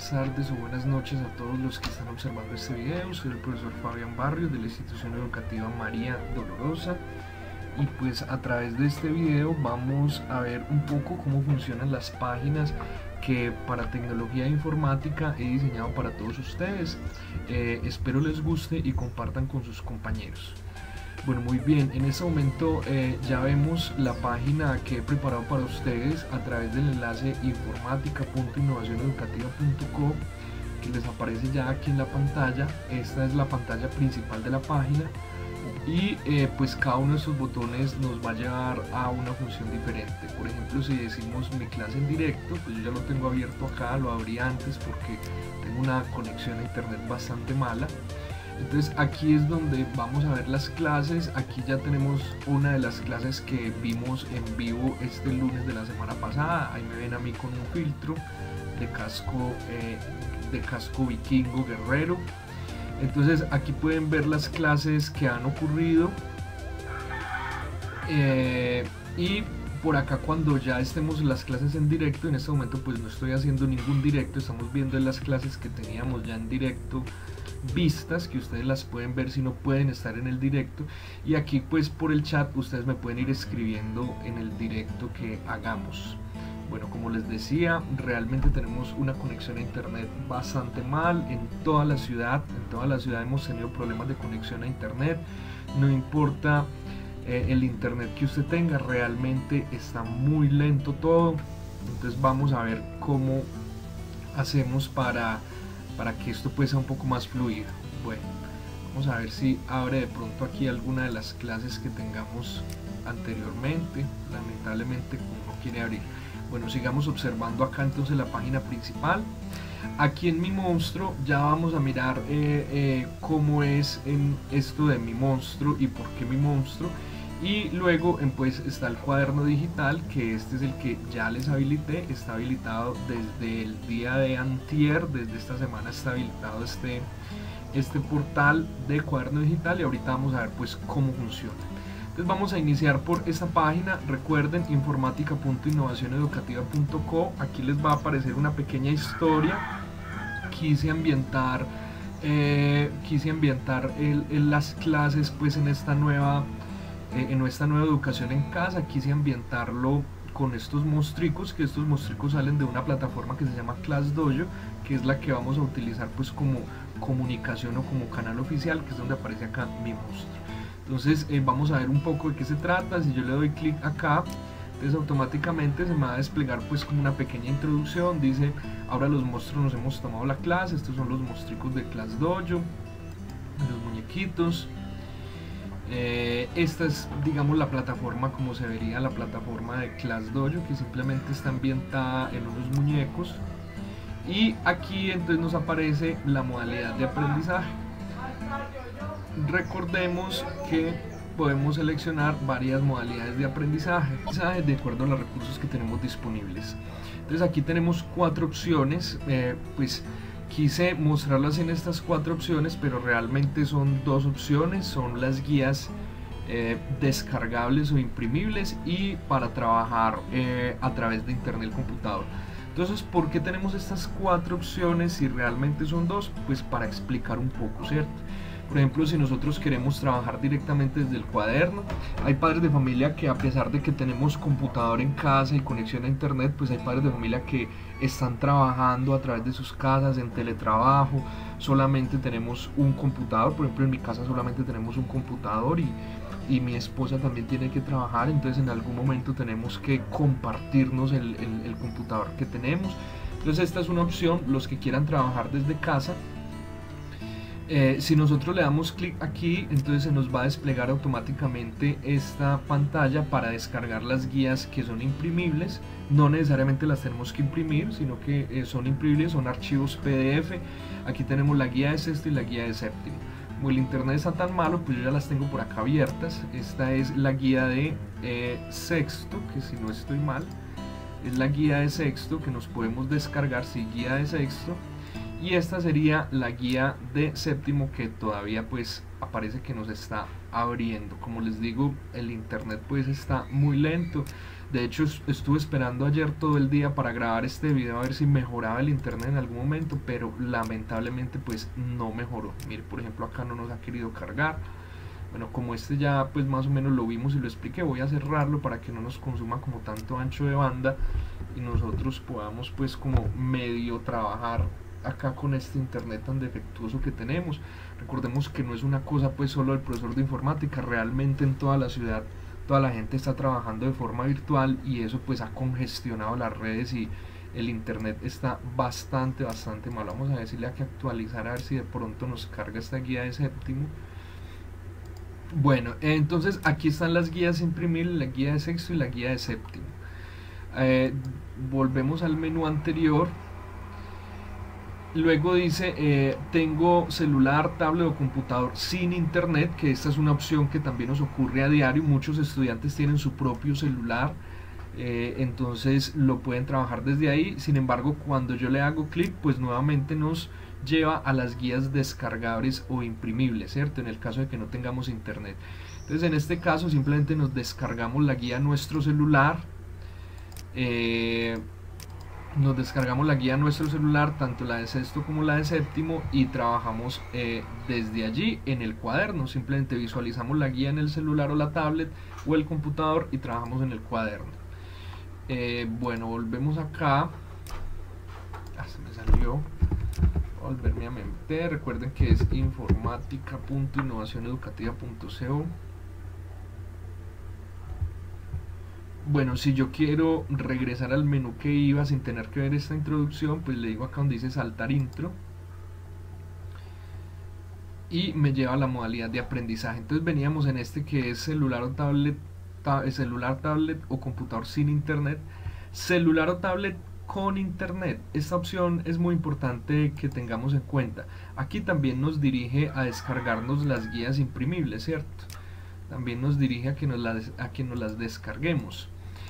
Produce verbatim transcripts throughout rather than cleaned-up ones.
buenas tardes o buenas noches a todos los que están observando este video. Soy el profesor Fabián Barrios de la institución educativa María Dolorosa, y pues a través de este video vamos a ver un poco cómo funcionan las páginas que para tecnología e informática he diseñado para todos ustedes. Eh, espero les guste y compartan con sus compañeros. Bueno, muy bien, en este momento eh, ya vemos la página que he preparado para ustedes a través del enlace informática punto innovación educativa punto co, que les aparece ya aquí en la pantalla. Esta es la pantalla principal de la página y eh, pues cada uno de estos botones nos va a llevar a una función diferente. Por ejemplo, si decimos mi clase en directo, pues yo ya lo tengo abierto acá, lo abrí antes porque tengo una conexión a internet bastante mala. Entonces aquí es donde vamos a ver las clases. Aquí ya tenemos una de las clases que vimos en vivo este lunes de la semana pasada. Ahí me ven a mí con un filtro de casco, eh, de casco vikingo guerrero. Entonces aquí pueden ver las clases que han ocurrido, eh, y por acá cuando ya estemos las clases en directo, en este momento pues no estoy haciendo ningún directo, estamos viendo las clases que teníamos ya en directo vistas, que ustedes las pueden ver si no pueden estar en el directo, y aquí pues por el chat ustedes me pueden ir escribiendo en el directo que hagamos. Bueno, como les decía, realmente tenemos una conexión a internet bastante mal en toda la ciudad. En toda la ciudad hemos tenido problemas de conexión a internet. No importa eh, el internet que usted tenga, realmente está muy lento todo. Entonces vamos a ver cómo hacemos para, para que esto pues sea un poco más fluido. Bueno, vamos a ver si abre de pronto aquí alguna de las clases que tengamos anteriormente. Lamentablemente no quiere abrir. Bueno, sigamos observando acá entonces la página principal. Aquí en mi monstruo ya vamos a mirar eh, eh, cómo es en esto de mi monstruo y por qué mi monstruo. Y luego pues está el cuaderno digital, que este es el que ya les habilité. Está habilitado desde el día de antier, desde esta semana está habilitado este, este portal de cuaderno digital, y ahorita vamos a ver pues cómo funciona. Entonces vamos a iniciar por esta página. Recuerden, informática punto innovación educativa punto co. Aquí les va a aparecer una pequeña historia. Quise ambientar, eh, quise ambientar el, el, las clases pues en esta nueva, eh, en nuestra nueva educación en casa. Quise ambientarlo con estos monstruos, que estos monstruos salen de una plataforma que se llama ClassDojo, que es la que vamos a utilizar pues como comunicación o como canal oficial, que es donde aparece acá mi monstruo. Entonces eh, vamos a ver un poco de qué se trata. Si yo le doy clic acá, entonces automáticamente se me va a desplegar pues como una pequeña introducción. Dice, ahora los monstruos nos hemos tomado la clase. Estos son los monstruos de ClassDojo, los muñequitos. Eh, esta es, digamos, la plataforma como se vería la plataforma de ClassDojo, que simplemente está ambientada en unos muñecos. Y aquí entonces nos aparece la modalidad de aprendizaje. Recordemos que podemos seleccionar varias modalidades de aprendizaje de acuerdo a los recursos que tenemos disponibles. Entonces aquí tenemos cuatro opciones. Eh, pues quise mostrarlas en estas cuatro opciones, pero realmente son dos opciones. Son las guías eh, descargables o imprimibles, y para trabajar eh, a través de internet el computador. Entonces, ¿por qué tenemos estas cuatro opciones si realmente son dos? Pues para explicar un poco, ¿cierto? Por ejemplo, si nosotros queremos trabajar directamente desde el cuaderno, hay padres de familia que, a pesar de que tenemos computador en casa y conexión a internet, pues hay padres de familia que están trabajando a través de sus casas en teletrabajo. Solamente tenemos un computador. Por ejemplo, en mi casa solamente tenemos un computador, y, y mi esposa también tiene que trabajar. Entonces en algún momento tenemos que compartirnos el, el, el computador que tenemos. Entonces esta es una opción, los que quieran trabajar desde casa. Eh, si nosotros le damos clic aquí, entonces se nos va a desplegar automáticamente esta pantalla para descargar las guías que son imprimibles. No necesariamente las tenemos que imprimir, sino que eh, son imprimibles, son archivos P D F. Aquí tenemos la guía de sexto y la guía de séptimo. Como el internet está tan malo, pues yo ya las tengo por acá abiertas. Esta es la guía de eh, sexto, que si no estoy mal, es la guía de sexto que nos podemos descargar. Sí, guía de sexto. Y esta sería la guía de séptimo, que todavía pues aparece que nos está abriendo. Como les digo, el internet pues está muy lento. De hecho estuve esperando ayer todo el día para grabar este video a ver si mejoraba el internet en algún momento, pero lamentablemente pues no mejoró. Mire, por ejemplo, acá no nos ha querido cargar. Bueno, como este ya pues más o menos lo vimos y lo expliqué, voy a cerrarlo para que no nos consuma como tanto ancho de banda y nosotros podamos pues como medio trabajar acá con este internet tan defectuoso que tenemos. Recordemos que no es una cosa pues solo del profesor de informática, realmente en toda la ciudad toda la gente está trabajando de forma virtual y eso pues ha congestionado las redes y el internet está bastante bastante mal. Vamos a decirle a que actualizar a ver si de pronto nos carga esta guía de séptimo. Bueno, entonces aquí están las guías a imprimir, la guía de sexto y la guía de séptimo. Eh, volvemos al menú anterior. Luego dice, eh, tengo celular, tablet o computador sin internet, que esta es una opción que también nos ocurre a diario. Muchos estudiantes tienen su propio celular, eh, entonces lo pueden trabajar desde ahí. Sin embargo, cuando yo le hago clic, pues nuevamente nos lleva a las guías descargables o imprimibles, ¿cierto? En el caso de que no tengamos internet. Entonces en este caso simplemente nos descargamos la guía a nuestro celular, eh, nos descargamos la guía a nuestro celular, tanto la de sexto como la de séptimo, y trabajamos eh, desde allí en el cuaderno. Simplemente visualizamos la guía en el celular o la tablet o el computador y trabajamos en el cuaderno. Eh, bueno, volvemos acá. Ah, se me salió. Volverme a meter. Recuerden que es informática punto innovación educativa punto co. Bueno, si yo quiero regresar al menú que iba sin tener que ver esta introducción, pues le digo acá donde dice saltar intro y me lleva a la modalidad de aprendizaje. Entonces veníamos en este que es celular o tablet, ta celular, tablet o computador sin internet, celular o tablet con internet. Esta opción es muy importante que tengamos en cuenta. Aquí también nos dirige a descargarnos las guías imprimibles, ¿cierto? También nos dirige a que nos las, a que nos las descarguemos.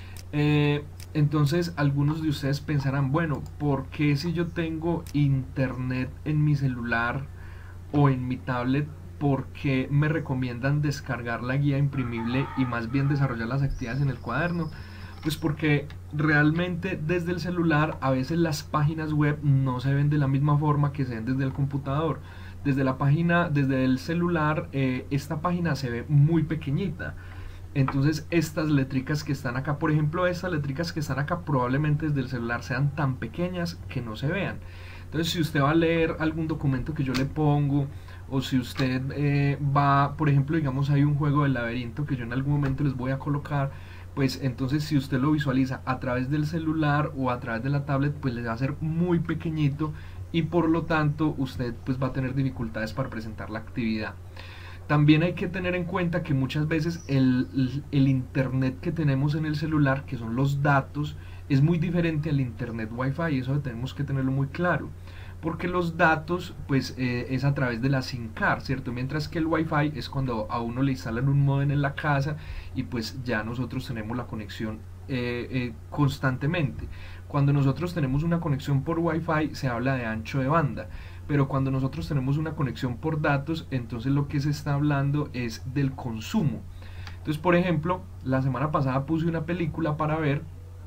Eh, entonces algunos de ustedes pensarán, bueno, ¿por qué si yo tengo internet en mi celular o en mi tablet, por qué me recomiendan descargar la guía imprimible y más bien desarrollar las actividades en el cuaderno? Pues porque realmente desde el celular a veces las páginas web no se ven de la misma forma que se ven desde el computador. Desde la página, desde el celular, eh, esta página se ve muy pequeñita. Entonces estas letricas que están acá, por ejemplo estas letricas que están acá probablemente desde el celular sean tan pequeñas que no se vean. Entonces si usted va a leer algún documento que yo le pongo, o si usted eh, va, por ejemplo, digamos hay un juego del laberinto que yo en algún momento les voy a colocar, pues entonces si usted lo visualiza a través del celular o a través de la tablet, pues le va a ser muy pequeñito y por lo tanto usted pues va a tener dificultades para presentar la actividad. También hay que tener en cuenta que muchas veces el, el, el internet que tenemos en el celular, que son los datos, es muy diferente al internet Wi-Fi, y eso tenemos que tenerlo muy claro. Porque los datos pues eh, es a través de la SIM card, ¿cierto? Mientras que el Wi-Fi es cuando a uno le instalan un módem en la casa y pues ya nosotros tenemos la conexión eh, eh, constantemente. Cuando nosotros tenemos una conexión por Wi-Fi se habla de ancho de banda, pero cuando nosotros tenemos una conexión por datos, entonces lo que se está hablando es del consumo. Entonces, por ejemplo, la semana pasada puse una película para ver,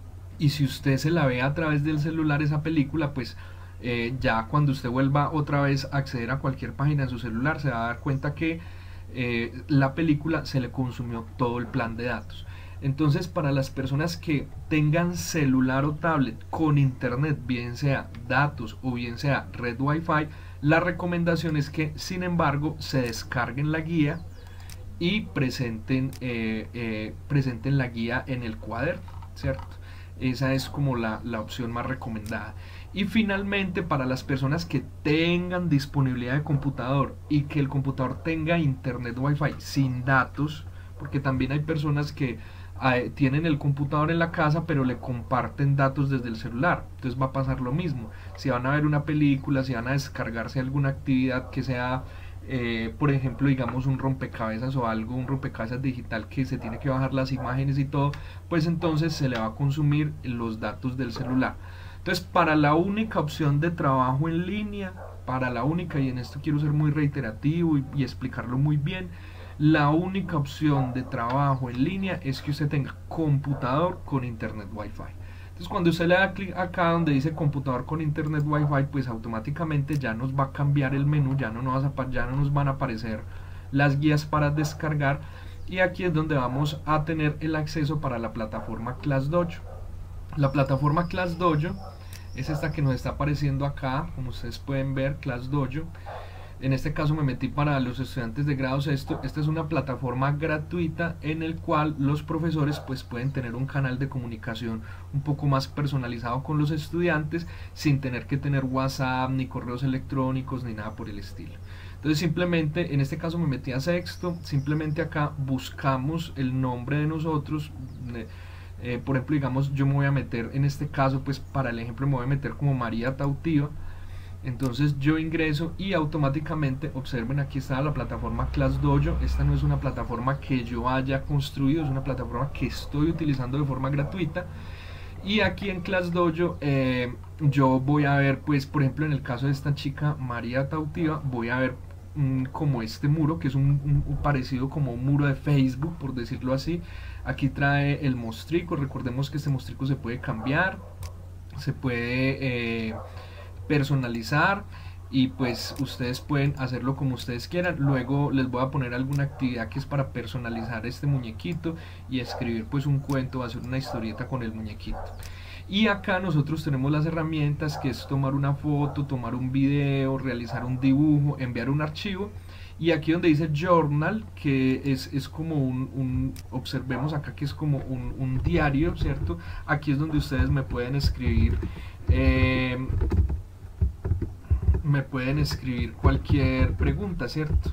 y si usted se la ve a través del celular esa película, pues eh, ya cuando usted vuelva otra vez a acceder a cualquier página en su celular, se va a dar cuenta que eh, la película se le consumió todo el plan de datos. Entonces, para las personas que tengan celular o tablet con internet, bien sea datos o bien sea red Wi-Fi, la recomendación es que, sin embargo, se descarguen la guía y presenten, eh, eh, presenten la guía en el cuaderno, ¿cierto? Esa es como la, la opción más recomendada. Y finalmente, para las personas que tengan disponibilidad de computador y que el computador tenga internet Wi-Fi sin datos, porque también hay personas que eh, tienen el computador en la casa pero le comparten datos desde el celular, entonces va a pasar lo mismo. Si van a ver una película, si van a descargarse alguna actividad que sea eh, por ejemplo, digamos un rompecabezas o algo, un rompecabezas digital que se tiene que bajar las imágenes y todo, pues entonces se le va a consumir los datos del celular. Entonces, para la única opción de trabajo en línea, para la única, y en esto quiero ser muy reiterativo y, y explicarlo muy bien, La única opción de trabajo en línea es que usted tenga computador con internet Wi-Fi. Entonces cuando usted le da clic acá donde dice computador con internet Wi-Fi, pues automáticamente ya nos va a cambiar el menú, ya no nos, ya no nos van a aparecer las guías para descargar, y aquí es donde vamos a tener el acceso para la plataforma ClassDojo. La plataforma ClassDojo es esta que nos está apareciendo acá, como ustedes pueden ver, ClassDojo. En este caso me metí para los estudiantes de grado sexto. Esta es una plataforma gratuita en el cual los profesores pues pueden tener un canal de comunicación un poco más personalizado con los estudiantes, sin tener que tener WhatsApp, ni correos electrónicos, ni nada por el estilo. Entonces simplemente, en este caso me metí a sexto, simplemente acá buscamos el nombre de nosotros. Eh, por ejemplo, digamos, yo me voy a meter, en este caso, pues para el ejemplo me voy a meter como María Tautiva. Entonces yo ingreso y automáticamente, observen, aquí está la plataforma ClassDojo. Esta no es una plataforma que yo haya construido, es una plataforma que estoy utilizando de forma gratuita. Y aquí en ClassDojo eh, yo voy a ver, pues por ejemplo en el caso de esta chica María Tautiva, voy a ver mmm, como este muro, que es un, un, un parecido como un muro de Facebook, por decirlo así. Aquí trae el mostrico, recordemos que este mostrico se puede cambiar, se puede eh, personalizar, y pues ustedes pueden hacerlo como ustedes quieran. Luego les voy a poner alguna actividad que es para personalizar este muñequito y escribir pues un cuento, hacer una historieta con el muñequito. Y acá nosotros tenemos las herramientas, que es tomar una foto, tomar un video, realizar un dibujo, enviar un archivo. Y aquí donde dice journal, que es, es como un, un, observemos acá que es como un, un diario, ¿cierto? Aquí es donde ustedes me pueden escribir eh, me pueden escribir cualquier pregunta, ¿cierto?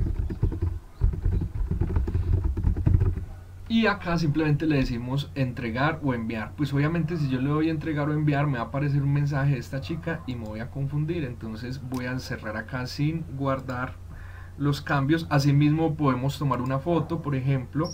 Y acá simplemente le decimos entregar o enviar. Pues obviamente si yo le doy entregar o enviar, me va a aparecer un mensaje de esta chica y me voy a confundir. Entonces voy a cerrar acá sin guardar los cambios. Asimismo podemos tomar una foto, por ejemplo.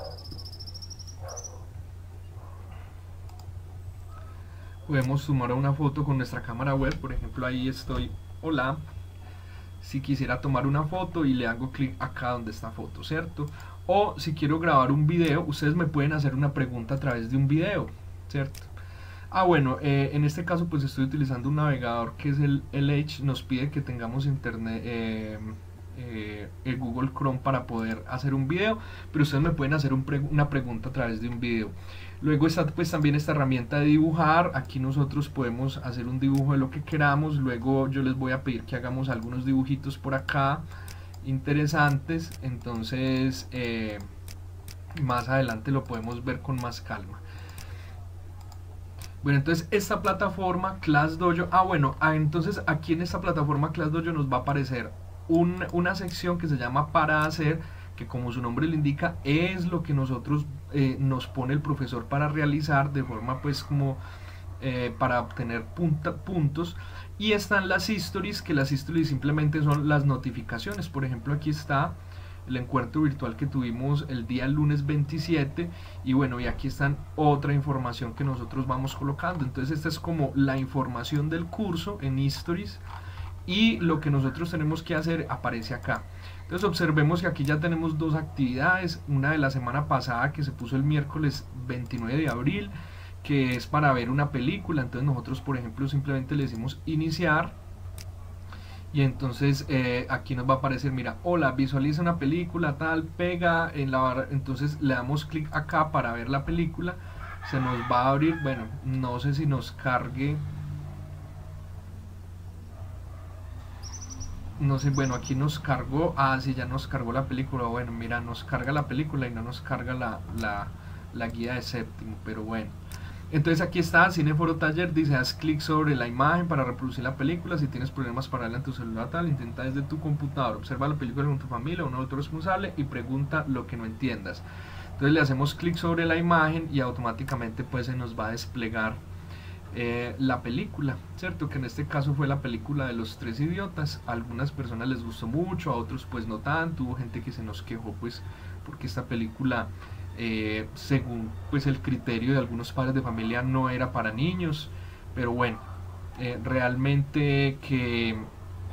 Podemos tomar una foto con nuestra cámara web, por ejemplo ahí estoy. Hola, si quisiera tomar una foto y le hago clic acá donde está foto, ¿cierto? O si quiero grabar un video, ustedes me pueden hacer una pregunta a través de un video, ¿cierto? Ah, bueno, eh, en este caso pues estoy utilizando un navegador que es el, el Edge. Nos pide que tengamos internet, eh, eh, el Google Chrome para poder hacer un video, pero ustedes me pueden hacer un pre una pregunta a través de un video. Luego está pues también esta herramienta de dibujar. Aquí nosotros podemos hacer un dibujo de lo que queramos. Luego yo les voy a pedir que hagamos algunos dibujitos por acá interesantes. Entonces eh, más adelante lo podemos ver con más calma. Bueno, entonces esta plataforma ClassDojo, ah bueno, ah, entonces aquí en esta plataforma ClassDojo nos va a aparecer un, una sección que se llama para hacer, que como su nombre le indica es lo que nosotros eh, nos pone el profesor para realizar de forma pues como eh, para obtener punta, puntos. Y están las histories, que las histories simplemente son las notificaciones. Por ejemplo aquí está el encuentro virtual que tuvimos el día lunes veintisiete, y bueno, y aquí están otra información que nosotros vamos colocando. Entonces esta es como la información del curso en Histories, y lo que nosotros tenemos que hacer aparece acá. Entonces observemos que aquí ya tenemos dos actividades, una de la semana pasada que se puso el miércoles veintinueve de abril, que es para ver una película. Entonces nosotros por ejemplo simplemente le decimos iniciar, y entonces eh, aquí nos va a aparecer, mira, hola, visualiza una película tal, pega en la barra. Entonces le damos clic acá para ver la película, se nos va a abrir, bueno, no sé si nos cargue, no sé, bueno, aquí nos cargó, ah, sí, ya nos cargó la película. Bueno, mira, nos carga la película y no nos carga la, la, la guía de séptimo, pero bueno. Entonces aquí está, Cineforo Taller, dice haz clic sobre la imagen para reproducir la película. Si tienes problemas para verla en tu celular tal, intenta desde tu computador, observa la película con tu familia o un adulto responsable y pregunta lo que no entiendas. Entonces le hacemos clic sobre la imagen y automáticamente pues se nos va a desplegar eh, la película, ¿cierto? Que en este caso fue la película de Los Tres Idiotas. A algunas personas les gustó mucho, a otros pues no tanto. Hubo gente que se nos quejó pues porque esta película Eh, según pues el criterio de algunos padres de familia no era para niños, pero bueno, eh, realmente que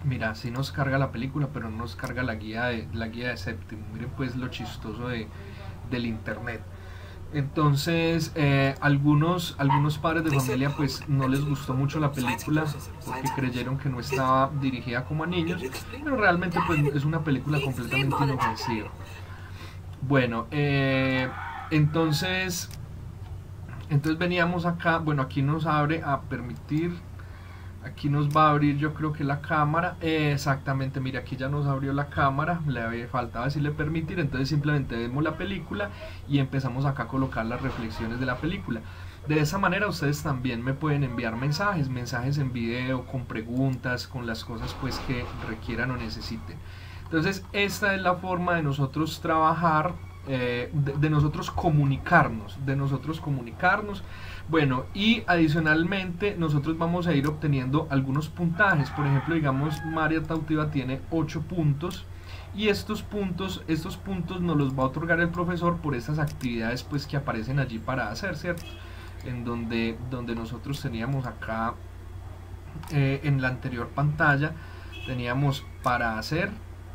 Mira, sí nos carga la película, pero no nos carga la guía de, la guía de séptimo. Miren pues lo chistoso de, del internet. Entonces, eh, algunos, algunos padres de familia pues no les gustó mucho la película porque creyeron que no estaba dirigida como a niños, pero realmente pues es una película completamente inofensiva. Bueno, eh, entonces, entonces veníamos acá, bueno, aquí nos abre a permitir, aquí nos va a abrir yo creo que la cámara, eh, exactamente, mira, aquí ya nos abrió la cámara, le faltaba decirle permitir, entonces simplemente vemos la película y empezamos acá a colocar las reflexiones de la película. De esa manera ustedes también me pueden enviar mensajes, mensajes en video, con preguntas, con las cosas pues que requieran o necesiten. Entonces esta es la forma de nosotros trabajar, eh, de, de nosotros comunicarnos, de nosotros comunicarnos. Bueno, y adicionalmente nosotros vamos a ir obteniendo algunos puntajes. Por ejemplo, digamos, María Tautiva tiene ocho puntos y estos puntos, estos puntos nos los va a otorgar el profesor por estas actividades pues que aparecen allí para hacer, ¿cierto? En donde, donde nosotros teníamos acá, eh, en la anterior pantalla, teníamos para hacer,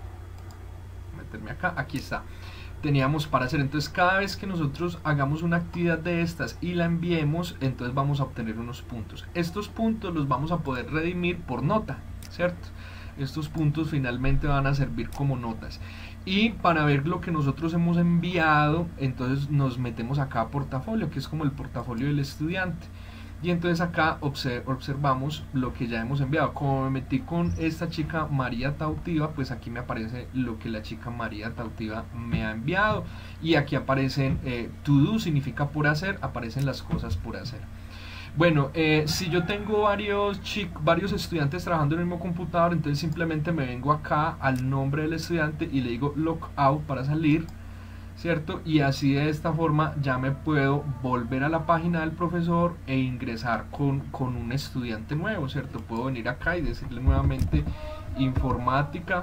meterme acá, aquí está. Teníamos para hacer, entonces cada vez que nosotros hagamos una actividad de estas y la enviemos, entonces vamos a obtener unos puntos. Estos puntos los vamos a poder redimir por nota, ¿cierto? Estos puntos finalmente van a servir como notas. Y para ver lo que nosotros hemos enviado, entonces nos metemos acá a portafolio, que es como el portafolio del estudiante. Y entonces acá observamos lo que ya hemos enviado. Como me metí con esta chica María Tautiva, pues aquí me aparece lo que la chica María Tautiva me ha enviado. Y aquí aparecen eh, to do, significa por hacer, aparecen las cosas por hacer. Bueno, eh, si yo tengo varios, varios estudiantes trabajando en el mismo computador, entonces simplemente me vengo acá al nombre del estudiante y le digo logout para salir, ¿cierto? Y así de esta forma ya me puedo volver a la página del profesor e ingresar con, con un estudiante nuevo, ¿cierto? Puedo venir acá y decirle nuevamente informática,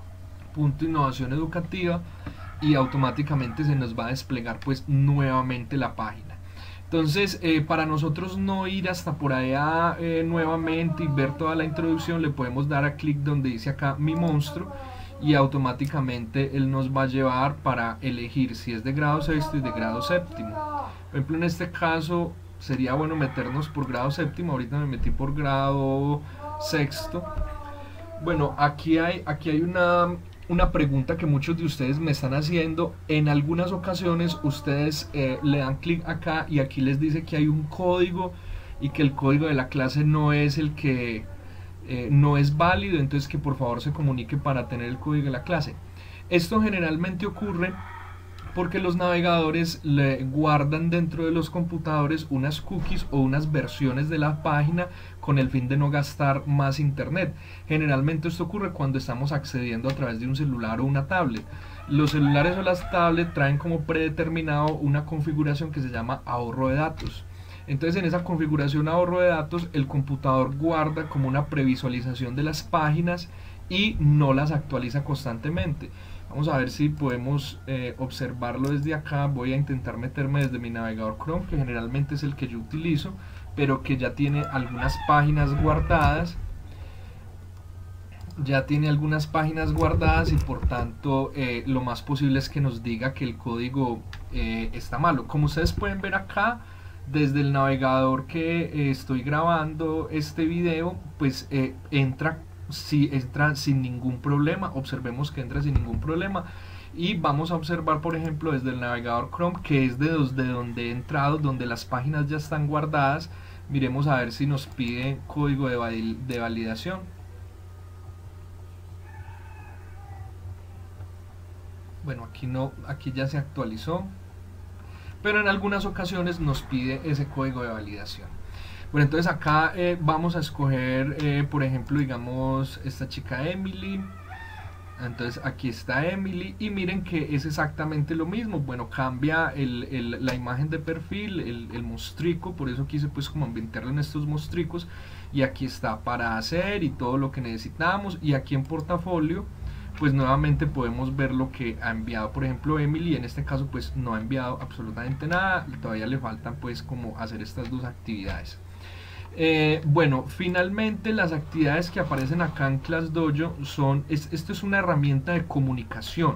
punto innovación educativa, y automáticamente se nos va a desplegar pues nuevamente la página. Entonces, eh, para nosotros no ir hasta por allá eh, nuevamente y ver toda la introducción, le podemos dar a clic donde dice acá mi monstruo y automáticamente él nos va a llevar para elegir si es de grado sexto y de grado séptimo. Por ejemplo, en este caso sería bueno meternos por grado séptimo. Ahorita me metí por grado sexto. Bueno, aquí hay, aquí hay una, una pregunta que muchos de ustedes me están haciendo. En algunas ocasiones ustedes eh, le dan clic acá y aquí les dice que hay un código y que el código de la clase no es el que eh, no es válido, entonces que por favor se comunique para tener el código de la clase. Esto generalmente ocurre porque los navegadores le guardan dentro de los computadores unas cookies o unas versiones de la página con el fin de no gastar más internet. Generalmente esto ocurre cuando estamos accediendo a través de un celular o una tablet. Los celulares o las tablets traen como predeterminado una configuración que se llama ahorro de datos. Entonces en esa configuración ahorro de datos el computador guarda como una previsualización de las páginas y no las actualiza constantemente. Vamos a ver si podemos eh, observarlo desde acá. Voy a intentar meterme desde mi navegador Chrome, que generalmente es el que yo utilizo, pero que ya tiene algunas páginas guardadas. Ya tiene algunas páginas guardadas y por tanto eh, lo más posible es que nos diga que el código eh, está malo. Como ustedes pueden ver acá, desde el navegador que eh, estoy grabando este video, pues eh, entra si entra sin ningún problema. Observemos que entra sin ningún problema y vamos a observar por ejemplo desde el navegador Chrome, que es de, de donde he entrado, donde las páginas ya están guardadas. Miremos a ver si nos pide código de, val de validación. Bueno, aquí no, aquí ya se actualizó, pero en algunas ocasiones nos pide ese código de validación. Bueno, entonces acá eh, vamos a escoger, eh, por ejemplo, digamos, esta chica Emily. Entonces aquí está Emily y miren que es exactamente lo mismo. Bueno, cambia el, el, la imagen de perfil, el, el mostrico, por eso quise pues como ambientarlo en estos mostricos. Y aquí está para hacer y todo lo que necesitamos. Y aquí en portafolio, pues nuevamente podemos ver lo que ha enviado, por ejemplo, Emily. En este caso pues no ha enviado absolutamente nada, todavía le faltan pues como hacer estas dos actividades. Eh, bueno, finalmente las actividades que aparecen acá en ClassDojo son, es, esto es una herramienta de comunicación.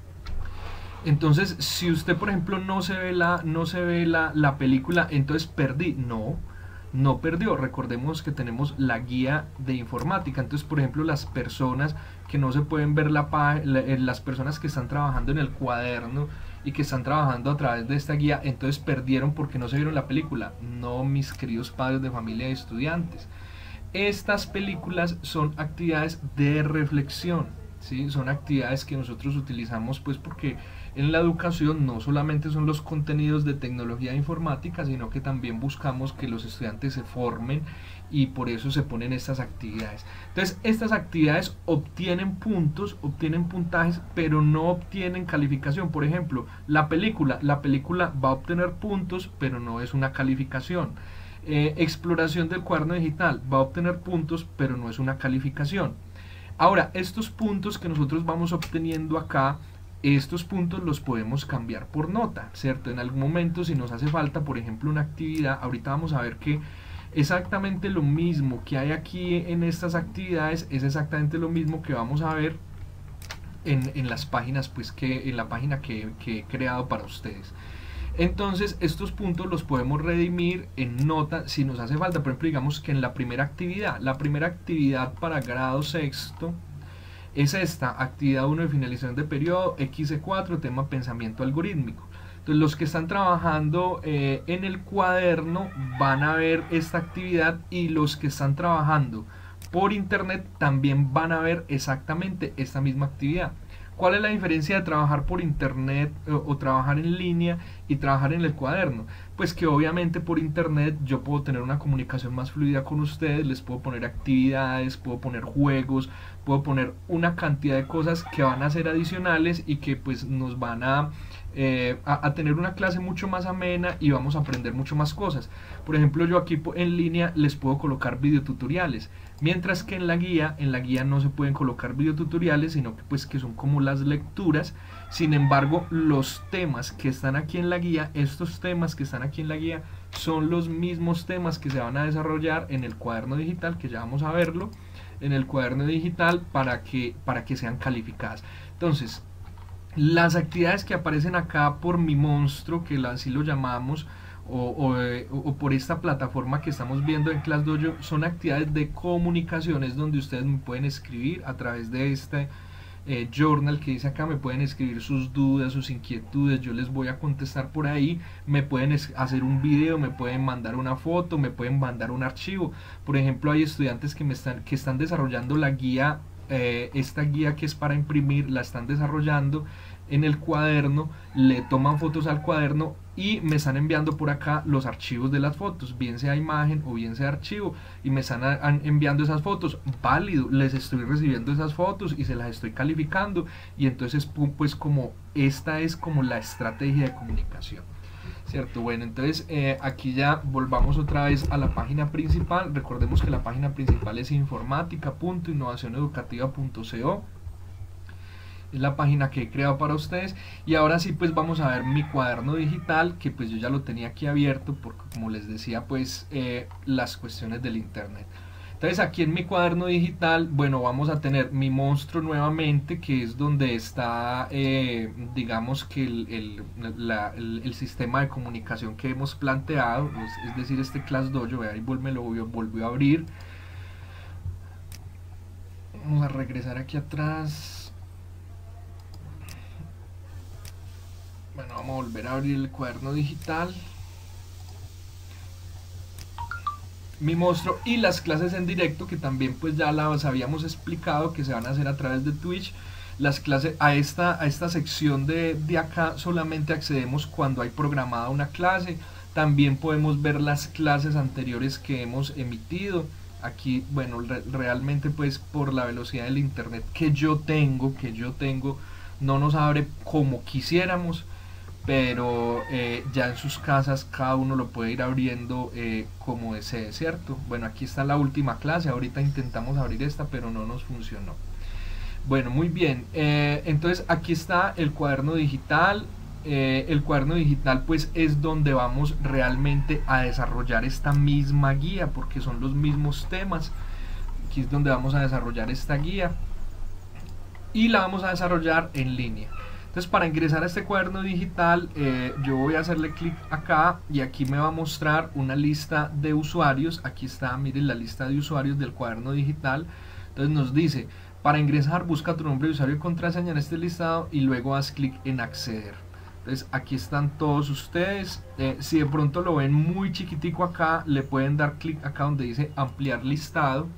Entonces, si usted, por ejemplo, no se ve la, no se ve la, la película, entonces perdí. No, no perdió. Recordemos que tenemos la guía de informática. Entonces, por ejemplo, las personas que no se pueden ver la página, las personas que están trabajando en el cuaderno y que están trabajando a través de esta guía, entonces perdieron porque no se vieron la película. No, mis queridos padres de familia y estudiantes. Estas películas son actividades de reflexión, ¿sí? Son actividades que nosotros utilizamos pues porque en la educación no solamente son los contenidos de tecnología e informática, sino que también buscamos que los estudiantes se formen y por eso se ponen estas actividades. Entonces, estas actividades obtienen puntos, obtienen puntajes, pero no obtienen calificación. Por ejemplo, la película, la película va a obtener puntos, pero no es una calificación. Eh, exploración del cuaderno digital va a obtener puntos, pero no es una calificación. Ahora, estos puntos que nosotros vamos obteniendo acá, estos puntos los podemos cambiar por nota, ¿cierto? En algún momento, si nos hace falta, por ejemplo, una actividad, ahorita vamos a ver que exactamente lo mismo que hay aquí en estas actividades es exactamente lo mismo que vamos a ver en, en las páginas, pues que en la página que, que he creado para ustedes. Entonces estos puntos los podemos redimir en nota si nos hace falta. Por ejemplo, digamos que en la primera actividad, la primera actividad para grado sexto es esta, actividad uno de finalización de periodo, equis e cuatro, tema pensamiento algorítmico. Entonces los que están trabajando eh, en el cuaderno van a ver esta actividad y los que están trabajando por internet también van a ver exactamente esta misma actividad. ¿Cuál es la diferencia de trabajar por internet o, o trabajar en línea y trabajar en el cuaderno? Pues que obviamente por internet yo puedo tener una comunicación más fluida con ustedes, les puedo poner actividades, puedo poner juegos, puedo poner una cantidad de cosas que van a ser adicionales y que pues nos van a, eh, a, a tener una clase mucho más amena y vamos a aprender mucho más cosas. Por ejemplo, yo aquí en línea les puedo colocar videotutoriales. Mientras que en la guía, en la guía no se pueden colocar videotutoriales, sino que pues que son como las lecturas. Sin embargo, los temas que están aquí en la guía, estos temas que están aquí en la guía, son los mismos temas que se van a desarrollar en el cuaderno digital, que ya vamos a verlo, en el cuaderno digital para que, para que sean calificadas. Entonces, las actividades que aparecen acá por mi monstruo, que así lo llamamos, O, o, o por esta plataforma que estamos viendo en ClassDojo, son actividades de comunicaciones donde ustedes me pueden escribir a través de este eh, journal que dice acá, me pueden escribir sus dudas, sus inquietudes, yo les voy a contestar por ahí, me pueden hacer un video, me pueden mandar una foto, me pueden mandar un archivo. Por ejemplo, hay estudiantes que me están, que están desarrollando la guía, eh, esta guía que es para imprimir, la están desarrollando en el cuaderno, le toman fotos al cuaderno y me están enviando por acá los archivos de las fotos, bien sea imagen o bien sea archivo, y me están a, a, enviando esas fotos, válido, les estoy recibiendo esas fotos y se las estoy calificando, y entonces pues como esta es como la estrategia de comunicación, ¿cierto? Bueno, entonces eh, aquí ya volvamos otra vez a la página principal. Recordemos que la página principal es informática punto innovación educativa punto co. Es la página que he creado para ustedes, y ahora sí pues vamos a ver mi cuaderno digital, que pues yo ya lo tenía aquí abierto porque, como les decía, pues eh, las cuestiones del internet. Entonces aquí en mi cuaderno digital, bueno, vamos a tener mi monstruo nuevamente, que es donde está eh, digamos que el, el, la, el, el sistema de comunicación que hemos planteado, es, es decir, este ClassDojo. Ahí me lo volvió a abrir. Vamos a regresar aquí atrás. Bueno, vamos a volver a abrir el cuaderno digital, mi monstruo, y las clases en directo, que también pues ya las habíamos explicado, que se van a hacer a través de Twitch. Las clases, a esta, a esta sección de, de acá solamente accedemos cuando hay programada una clase. También podemos ver las clases anteriores que hemos emitido. Aquí, bueno, re, realmente pues por la velocidad del internet que yo tengo, que yo tengo, no nos abre como quisiéramos, pero eh, ya en sus casas cada uno lo puede ir abriendo eh, como desee, ¿cierto? Bueno, aquí está la última clase, ahorita intentamos abrir esta, pero no nos funcionó. Bueno, muy bien, eh, entonces aquí está el cuaderno digital. eh, el cuaderno digital pues es donde vamos realmente a desarrollar esta misma guía, porque son los mismos temas. Aquí es donde vamos a desarrollar esta guía y la vamos a desarrollar en línea. Entonces, para ingresar a este cuaderno digital, eh, yo voy a hacerle clic acá y aquí me va a mostrar una lista de usuarios. Aquí está, miren, la lista de usuarios del cuaderno digital. Entonces nos dice, para ingresar busca tu nombre de usuario y contraseña en este listado y luego haz clic en acceder. Entonces aquí están todos ustedes. Eh, si de pronto lo ven muy chiquitico acá, le pueden dar clic acá donde dice ampliar listado.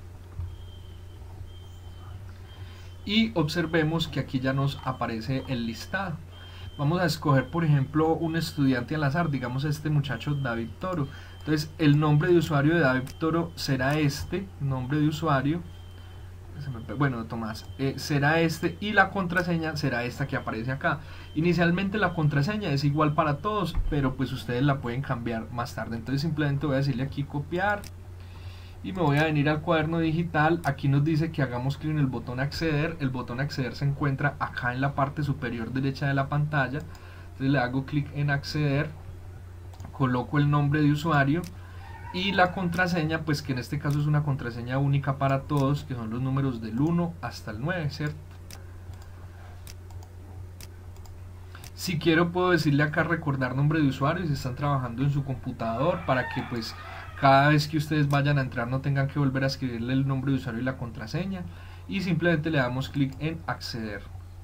Y observemos que aquí ya nos aparece el listado. Vamos a escoger, por ejemplo, un estudiante al azar, digamos este muchacho David Toro. Entonces el nombre de usuario de David Toro será este, nombre de usuario, bueno, Tomás, eh, será este, y la contraseña será esta que aparece acá. Inicialmente la contraseña es igual para todos, pero pues ustedes la pueden cambiar más tarde. Entonces simplemente voy a decirle aquí copiar. Y me voy a venir al cuaderno digital. Aquí nos dice que hagamos clic en el botón acceder. El botón acceder se encuentra acá en la parte superior derecha de la pantalla. Entonces le hago clic en acceder, coloco el nombre de usuario y la contraseña, pues que en este caso es una contraseña única para todos, que son los números del uno hasta el nueve, ¿cierto? Si quiero puedo decirle acá recordar nombre de usuario si están trabajando en su computador, para que pues cada vez que ustedes vayan a entrar no tengan que volver a escribirle el nombre de usuario y la contraseña, y simplemente le damos clic en acceder.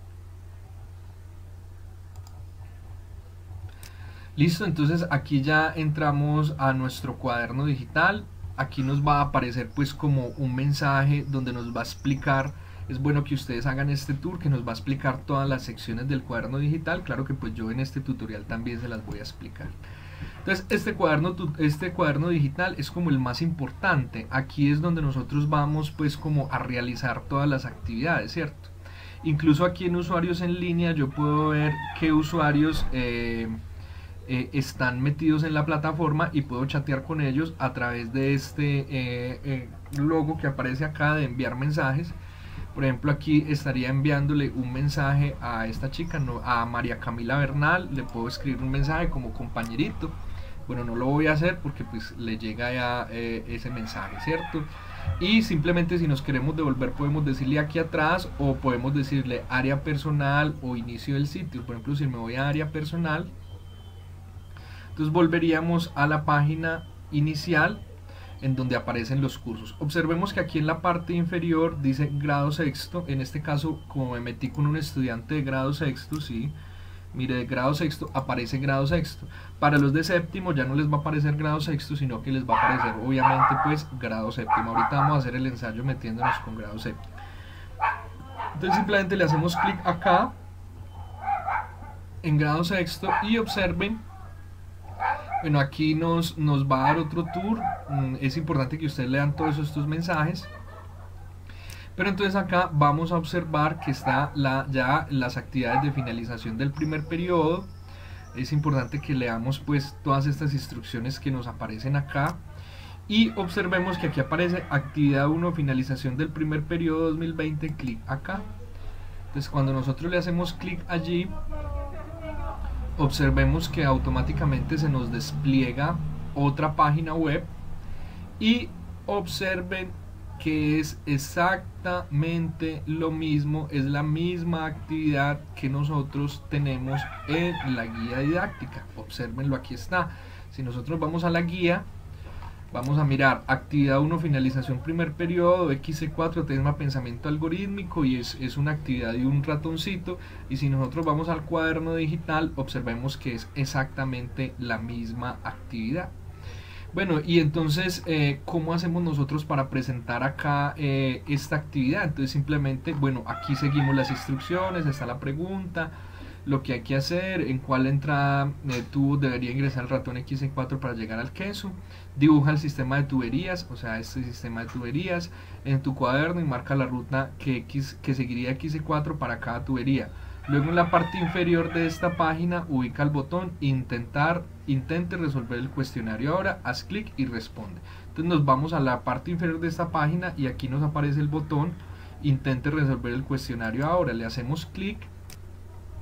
Listo, entonces aquí ya entramos a nuestro cuaderno digital. Aquí nos va a aparecer pues como un mensaje donde nos va a explicar. Es bueno que ustedes hagan este tour que nos va a explicar todas las secciones del cuaderno digital. Claro que pues yo en este tutorial también se las voy a explicar. Entonces este cuaderno, este cuaderno digital es como el más importante. Aquí es donde nosotros vamos pues como a realizar todas las actividades, ¿cierto? Incluso aquí en usuarios en línea yo puedo ver qué usuarios eh, eh, están metidos en la plataforma y puedo chatear con ellos a través de este eh, eh, logo que aparece acá de enviar mensajes. Por ejemplo, aquí estaría enviándole un mensaje a esta chica, no, a María Camila Bernal. Le puedo escribir un mensaje como compañerito. Bueno, no lo voy a hacer porque pues le llega ya eh, ese mensaje, ¿cierto? Y simplemente si nos queremos devolver podemos decirle aquí atrás, o podemos decirle área personal o inicio del sitio. Por ejemplo, si me voy a área personal, entonces volveríamos a la página inicial en donde aparecen los cursos. Observemos que aquí en la parte inferior dice grado sexto. En este caso, como me metí con un estudiante de grado sexto, sí, mire, de grado sexto aparece grado sexto. Para los de séptimo ya no les va a aparecer grado sexto, sino que les va a aparecer obviamente pues grado séptimo. Ahorita vamos a hacer el ensayo metiéndonos con grado séptimo. Entonces simplemente le hacemos clic acá en grado sexto y observen. Bueno, aquí nos, nos va a dar otro tour. Es importante que ustedes lean todos estos mensajes. Pero entonces acá vamos a observar que está la, ya las actividades de finalización del primer periodo. Es importante que leamos pues todas estas instrucciones que nos aparecen acá. Y observemos que aquí aparece actividad uno, finalización del primer periodo dos mil veinte, clic acá. Entonces cuando nosotros le hacemos clic allí, observemos que automáticamente se nos despliega otra página web y observen que es exactamente lo mismo, es la misma actividad que nosotros tenemos en la guía didáctica. Observenlo, aquí está. Si nosotros vamos a la guía, vamos a mirar actividad uno, finalización primer periodo, equis ce cuatro, tema pensamiento algorítmico, y es, es una actividad de un ratoncito. Y si nosotros vamos al cuaderno digital, observemos que es exactamente la misma actividad. Bueno, y entonces, eh, ¿cómo hacemos nosotros para presentar acá eh, esta actividad? Entonces simplemente, bueno, aquí seguimos las instrucciones, está la pregunta, lo que hay que hacer, en cuál entrada eh, tubo debería ingresar el ratón equis ce cuatro para llegar al queso. Dibuja el sistema de tuberías, o sea, este sistema de tuberías en tu cuaderno y marca la ruta que, X, que seguiría equis ce cuatro para cada tubería. Luego en la parte inferior de esta página ubica el botón intentar, intente resolver el cuestionario ahora, haz clic y responde. Entonces nos vamos a la parte inferior de esta página y aquí nos aparece el botón intente resolver el cuestionario ahora, le hacemos clic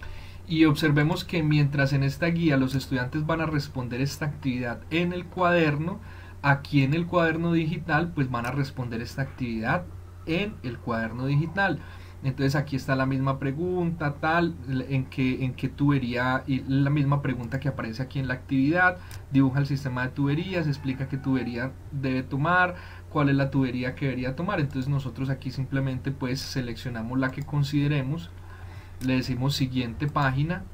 Y observemos que mientras en esta guía los estudiantes van a responder esta actividad en el cuaderno, aquí en el cuaderno digital pues van a responder esta actividad en el cuaderno digital. Entonces aquí está la misma pregunta, tal, en qué, en qué tubería, y la misma pregunta que aparece aquí en la actividad, dibuja el sistema de tuberías, explica qué tubería debe tomar, cuál es la tubería que debería tomar. Entonces nosotros aquí simplemente pues seleccionamos la que consideremos, le decimos siguiente página,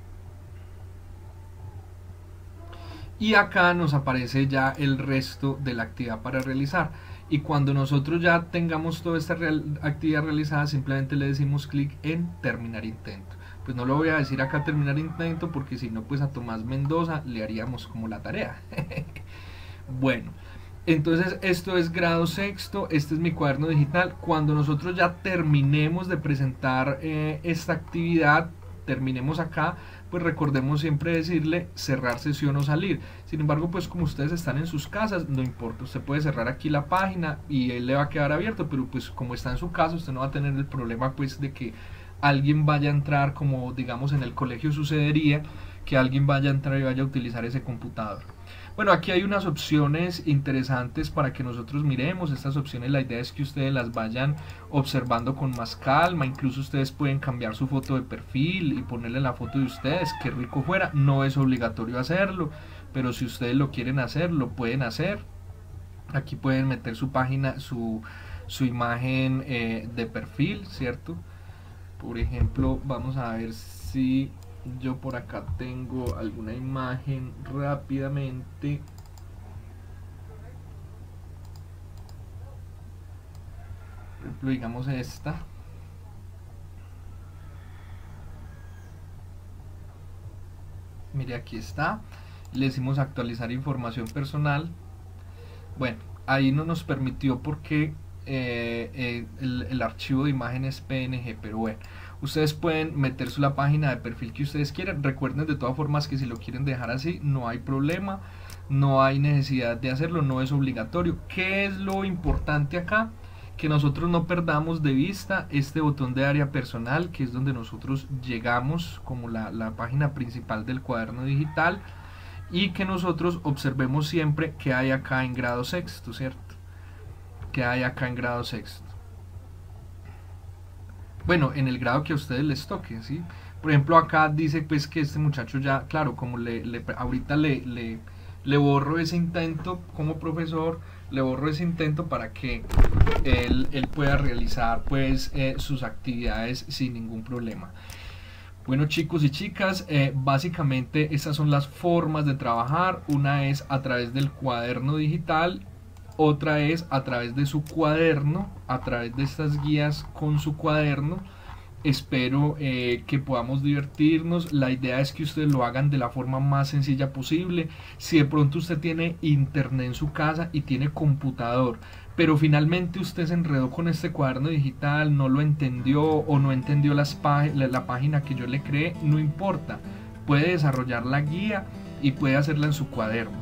y acá nos aparece ya el resto de la actividad para realizar. Y cuando nosotros ya tengamos toda esta real, actividad realizada, simplemente le decimos clic en terminar intento. Pues no lo voy a decir acá terminar intento, porque si no pues a Tomás Mendoza le haríamos como la tarea. Bueno, entonces esto es grado sexto, este es mi cuaderno digital. Cuando nosotros ya terminemos de presentar eh, esta actividad, terminemos acá, pues recordemos siempre decirle cerrar sesión o salir. Sin embargo, pues como ustedes están en sus casas, no importa, usted puede cerrar aquí la página y él le va a quedar abierto, pero pues como está en su casa, usted no va a tener el problema pues de que alguien vaya a entrar, como digamos en el colegio sucedería, que alguien vaya a entrar y vaya a utilizar ese computador. Bueno, aquí hay unas opciones interesantes para que nosotros miremos. Estas opciones, la idea es que ustedes las vayan observando con más calma. Incluso ustedes pueden cambiar su foto de perfil y ponerle la foto de ustedes, qué rico fuera. No es obligatorio hacerlo, pero si ustedes lo quieren hacer, lo pueden hacer. Aquí pueden meter su página, su, su imagen eh, de perfil, ¿cierto? Por ejemplo, vamos a ver si yo por acá tengo alguna imagen rápidamente. Por ejemplo, digamos esta. Mire, aquí está. Le decimos actualizar información personal. Bueno, ahí no nos permitió porque eh, eh, el, el archivo de imagen es P N G, pero bueno. Ustedes pueden meterse la página de perfil que ustedes quieran. Recuerden de todas formas que si lo quieren dejar así, no hay problema. No hay necesidad de hacerlo, no es obligatorio. ¿Qué es lo importante acá? Que nosotros no perdamos de vista este botón de área personal, que es donde nosotros llegamos como la, la página principal del cuaderno digital. Y que nosotros observemos siempre que hay acá en grado sexto, ¿cierto? Que hay acá en grado sexto. Bueno, en el grado que a ustedes les toque, ¿sí? Por ejemplo, acá dice pues que este muchacho ya, claro, como le, le ahorita le, le, le borro ese intento como profesor, le borro ese intento para que él, él pueda realizar pues eh, sus actividades sin ningún problema. Bueno, chicos y chicas, eh, básicamente estas son las formas de trabajar. Una es a través del cuaderno digital, otra es a través de su cuaderno, a través de estas guías con su cuaderno. Espero eh, que podamos divertirnos. La idea es que ustedes lo hagan de la forma más sencilla posible. Si de pronto usted tiene internet en su casa y tiene computador, pero finalmente usted se enredó con este cuaderno digital, no lo entendió o no entendió las pá la, la página que yo le creé, no importa. Puede desarrollar la guía y puede hacerla en su cuaderno.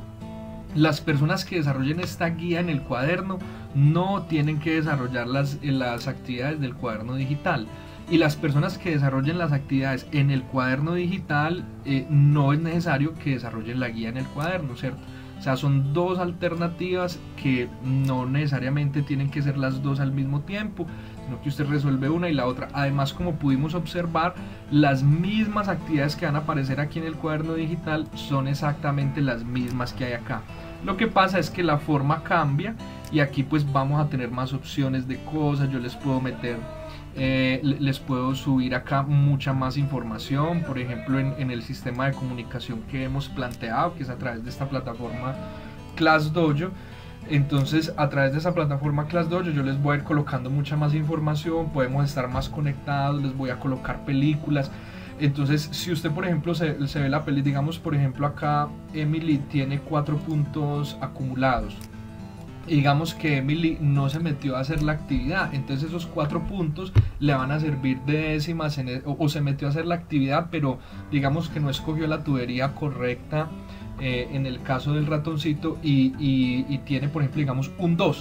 Las personas que desarrollen esta guía en el cuaderno no tienen que desarrollar las, las actividades del cuaderno digital. Y las personas que desarrollen las actividades en el cuaderno digital eh, no es necesario que desarrollen la guía en el cuaderno, ¿cierto? O sea, son dos alternativas que no necesariamente tienen que ser las dos al mismo tiempo, sino que usted resuelve una y la otra. Además, como pudimos observar, las mismas actividades que van a aparecer aquí en el cuaderno digital son exactamente las mismas que hay acá. Lo que pasa es que la forma cambia y aquí pues vamos a tener más opciones de cosas. Yo les puedo meter, eh, les puedo subir acá mucha más información, por ejemplo en, en el sistema de comunicación que hemos planteado, que es a través de esta plataforma ClassDojo. Entonces a través de esa plataforma ClassDojo yo les voy a ir colocando mucha más información, podemos estar más conectados, les voy a colocar películas. Entonces si usted por ejemplo se, se ve la peli, digamos por ejemplo acá Emily tiene cuatro puntos acumulados y digamos que Emily no se metió a hacer la actividad, entonces esos cuatro puntos le van a servir de décimas en el, o, o se metió a hacer la actividad pero digamos que no escogió la tubería correcta eh, en el caso del ratoncito y, y, y tiene por ejemplo digamos un dos,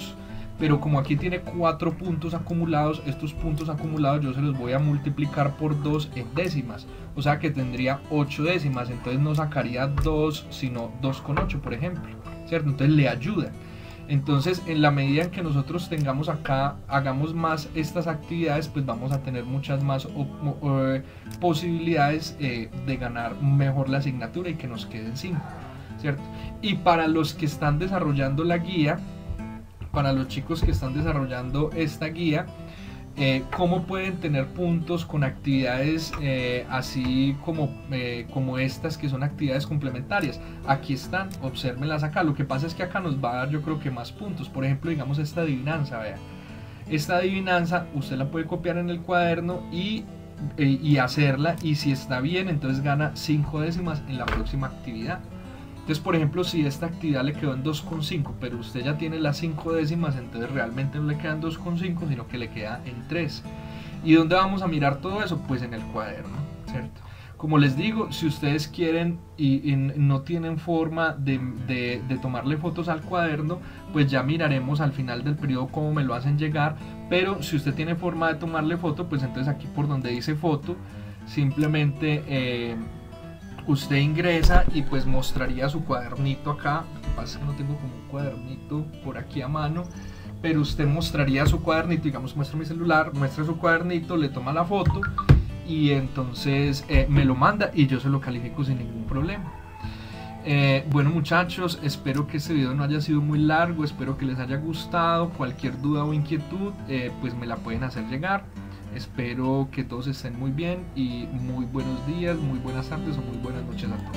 pero como aquí tiene cuatro puntos acumulados, estos puntos acumulados yo se los voy a multiplicar por dos en décimas, o sea que tendría ocho décimas, entonces no sacaría dos sino dos con ocho, por ejemplo, ¿cierto? Entonces le ayuda. Entonces en la medida en que nosotros tengamos acá, hagamos más estas actividades, pues vamos a tener muchas más o, o, posibilidades eh, de ganar mejor la asignatura y que nos queden cinco, ¿cierto? Y para los que están desarrollando la guía, para los chicos que están desarrollando esta guía, eh, cómo pueden tener puntos con actividades eh, así como, eh, como estas que son actividades complementarias. Aquí están, obsérvenlas acá. Lo que pasa es que acá nos va a dar, yo creo que más puntos. Por ejemplo, digamos esta adivinanza, vea. Esta adivinanza usted la puede copiar en el cuaderno y, eh, y hacerla, y si está bien, entonces gana cinco décimas en la próxima actividad. Entonces, por ejemplo, si esta actividad le quedó en dos coma cinco, pero usted ya tiene las cinco décimas, entonces realmente no le quedan dos coma cinco, sino que le queda en tres. ¿Y dónde vamos a mirar todo eso? Pues en el cuaderno, ¿cierto? Como les digo, si ustedes quieren y, y no tienen forma de, de, de tomarle fotos al cuaderno, pues ya miraremos al final del periodo cómo me lo hacen llegar. Pero si usted tiene forma de tomarle foto, pues entonces aquí por donde dice foto, simplemente... Eh, usted ingresa y pues mostraría su cuadernito acá. Lo que pasa es que no tengo como un cuadernito por aquí a mano, pero usted mostraría su cuadernito, digamos, muestra mi celular, muestra su cuadernito, le toma la foto y entonces eh, me lo manda y yo se lo califico sin ningún problema. Eh, bueno muchachos, espero que este video no haya sido muy largo, espero que les haya gustado. Cualquier duda o inquietud eh, pues me la pueden hacer llegar. Espero que todos estén muy bien y muy buenos días, muy buenas tardes o muy buenas noches a todos.